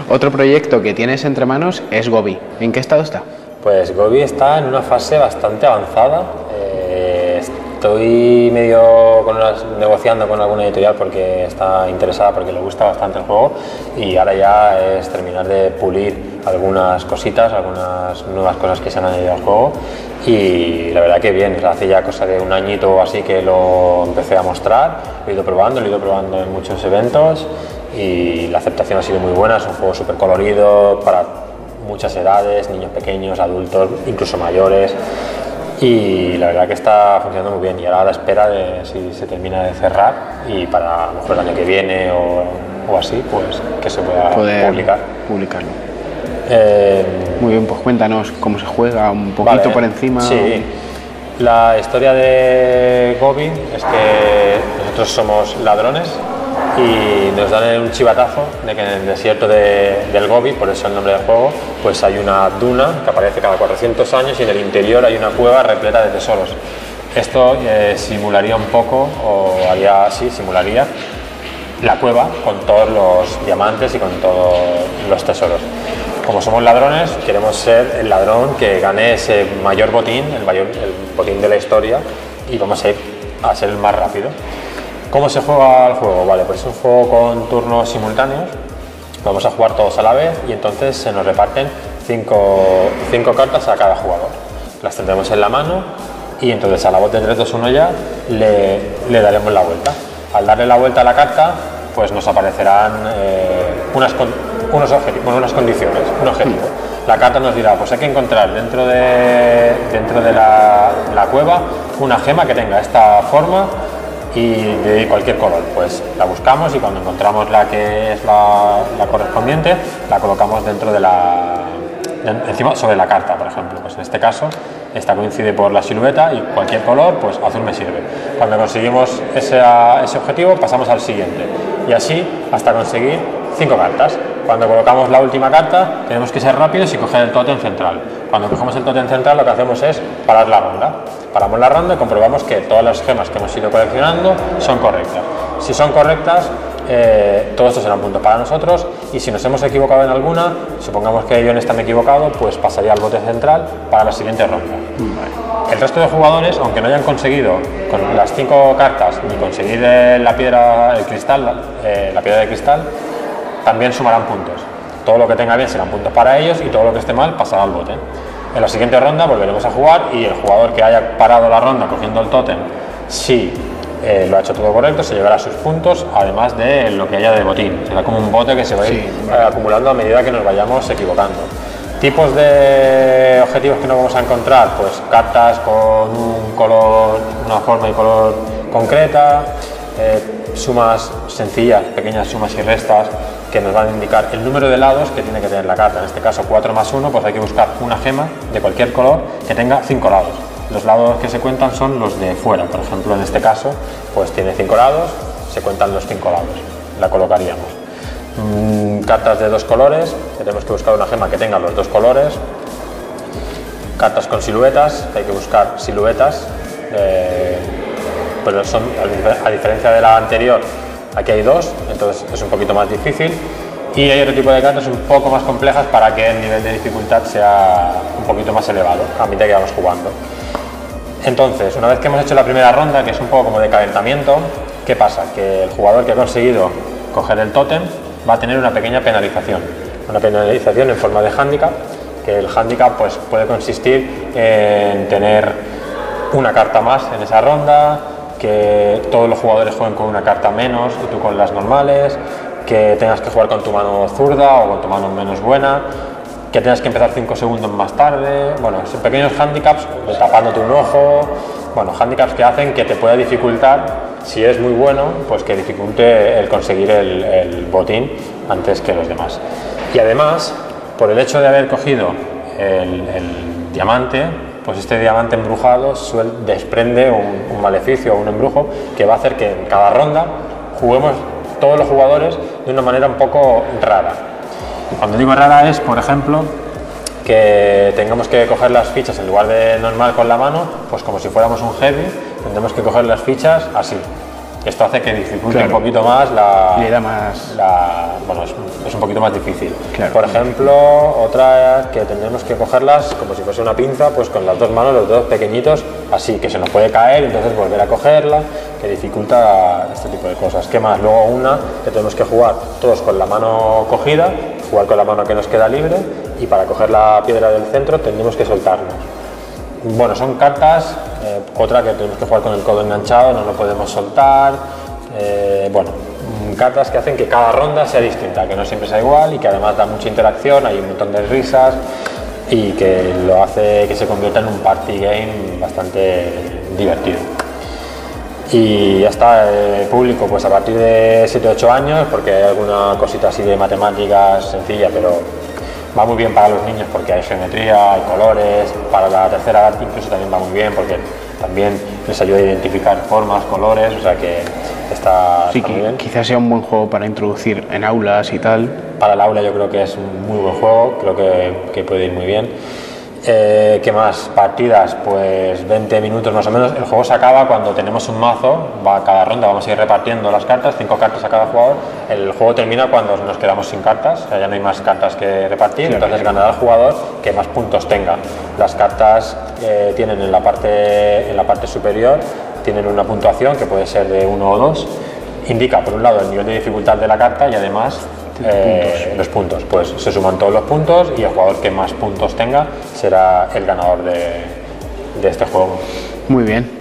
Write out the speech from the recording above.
Otro proyecto que tienes entre manos es Gobi. ¿En qué estado está? Pues Gobi está en una fase bastante avanzada. Estoy medio negociando con alguna editorial porque está interesada, porque le gusta bastante el juego, y ahora ya es terminar de pulir algunas cositas, algunas nuevas cosas que se han añadido al juego, y la verdad que bien. Hace ya cosa de un añito o así que lo empecé a mostrar, lo he ido probando en muchos eventos y la aceptación ha sido muy buena. Es un juego súper colorido para muchas edades, niños pequeños, adultos, incluso mayores. Y la verdad que está funcionando muy bien, y ahora a la espera de si se termina de cerrar y para a lo mejor el año que viene o así, pues que se pueda publicarlo. Muy bien, pues cuéntanos cómo se juega un poquito. Vale, por encima. Sí, la historia de Gobi es que nosotros somos ladrones y nos dan un chivatazo de que en el desierto del Gobi, por eso el nombre del juego, pues hay una duna que aparece cada 400 años y en el interior hay una cueva repleta de tesoros. Esto simularía un poco, simularía la cueva con todos los diamantes y con todos los tesoros. Como somos ladrones, queremos ser el ladrón que gane ese mayor botín, el botín de la historia, y vamos a ir a ser el más rápido. ¿Cómo se juega el juego? Vale, pues es un juego con turnos simultáneos. Vamos a jugar todos a la vez y entonces se nos reparten cinco cartas a cada jugador. Las tendremos en la mano y entonces a la voz de 3, 2, 1 ya le daremos la vuelta. Al darle la vuelta a la carta, pues nos aparecerán unas condiciones, un objetivo. La carta nos dirá, pues hay que encontrar dentro de la cueva una gema que tenga esta forma y de cualquier color. Pues la buscamos y cuando encontramos la que es la correspondiente, la colocamos dentro de encima sobre la carta, por ejemplo. Pues en este caso esta coincide por la silueta y cualquier color, pues azul me sirve. Cuando conseguimos ese objetivo, pasamos al siguiente y así hasta conseguir 5 cartas. Cuando colocamos la última carta, tenemos que ser rápidos y coger el tótem central. Cuando cogemos el tótem central, lo que hacemos es parar la ronda. Paramos la ronda y comprobamos que todas las gemas que hemos ido coleccionando son correctas. Si son correctas, todo esto serán puntos para nosotros, y si nos hemos equivocado en alguna, supongamos que yo en esta me he equivocado, pues pasaría al bote central para la siguiente ronda. El resto de jugadores, aunque no hayan conseguido con las 5 cartas ni conseguir la piedra de cristal, también sumarán puntos. Todo lo que tenga bien serán puntos para ellos y todo lo que esté mal pasará al bote. En la siguiente ronda volveremos a jugar y el jugador que haya parado la ronda cogiendo el tótem, si lo ha hecho todo correcto, se llevará sus puntos, además de lo que haya de botín. Será como un bote que se va a ir acumulando a medida que nos vayamos equivocando. Tipos de objetivos que no vamos a encontrar, pues cartas con un color, una forma y color concreta, sumas sencillas, pequeñas sumas y restas que nos van a indicar el número de lados que tiene que tener la carta. En este caso 4 más 1, pues hay que buscar una gema de cualquier color que tenga 5 lados. Los lados que se cuentan son los de fuera, por ejemplo en este caso pues tiene 5 lados, se cuentan los 5 lados, la colocaríamos. Cartas de 2 colores, tenemos que buscar una gema que tenga los 2 colores. Cartas con siluetas, hay que buscar siluetas, pero son, a diferencia de la anterior, aquí hay 2, entonces es un poquito más difícil. Y hay otro tipo de cartas un poco más complejas para que el nivel de dificultad sea un poquito más elevado a medida que vamos jugando. Entonces, una vez que hemos hecho la primera ronda, que es un poco como de calentamiento, ¿qué pasa? Que el jugador que ha conseguido coger el tótem va a tener una pequeña penalización en forma de hándicap, que el hándicap pues, puede consistir en tener una carta más en esa ronda, que todos los jugadores jueguen con una carta menos y tú con las normales, que tengas que jugar con tu mano zurda o con tu mano menos buena, que tengas que empezar 5 segundos más tarde. Bueno, son pequeños handicaps, tapándote un ojo, bueno, handicaps que hacen que te pueda dificultar, si es muy bueno, pues que dificulte el conseguir el botín antes que los demás. Y además, por el hecho de haber cogido el diamante, pues este diamante embrujado desprende un maleficio o un embrujo que va a hacer que en cada ronda juguemos todos los jugadores de una manera un poco rara. Cuando digo rara es, por ejemplo, que tengamos que coger las fichas en lugar de normal con la mano, pues como si fuéramos un heavy, tendremos que coger las fichas así. Esto hace que dificulte Claro. un poquito más Le da más... bueno, es un poquito más difícil. Claro. Por ejemplo, otra que tendremos que cogerlas como si fuese una pinza, pues con las dos manos, los dedos pequeñitos, así que se nos puede caer, entonces volver a cogerla, que dificulta este tipo de cosas. ¿Qué más? Luego una que tenemos que jugar todos con la mano cogida, jugar con la mano que nos queda libre, y para coger la piedra del centro tendremos que soltarnos. Bueno, son cartas, otra que tenemos que jugar con el codo enganchado, no lo podemos soltar, bueno, cartas que hacen que cada ronda sea distinta, que no siempre sea igual y que además da mucha interacción, hay un montón de risas y que lo hace que se convierta en un party game bastante divertido. Y ya está, público pues a partir de 7-8 años, porque hay alguna cosita así de matemáticas sencilla, pero va muy bien para los niños porque hay geometría, hay colores. Para la tercera edad incluso también va muy bien porque también les ayuda a identificar formas, colores, o sea que está, Sí, está muy que bien. quizás sea un buen juego para introducir en aulas y tal. Para el aula yo creo que es un muy buen juego, creo que puede ir muy bien. ¿Qué más? Partidas, pues 20 minutos más o menos. El juego se acaba cuando tenemos un mazo, va cada ronda, vamos a ir repartiendo las cartas, 5 cartas a cada jugador. El juego termina cuando nos quedamos sin cartas, o sea, ya no hay más cartas que repartir, Claro. entonces ganará el jugador que más puntos tenga. Las cartas tienen en la parte superior, tienen una puntuación que puede ser de 1 o 2. Indica por un lado el nivel de dificultad de la carta y además los puntos. Pues se suman todos los puntos y el jugador que más puntos tenga será el ganador de este juego. Muy bien.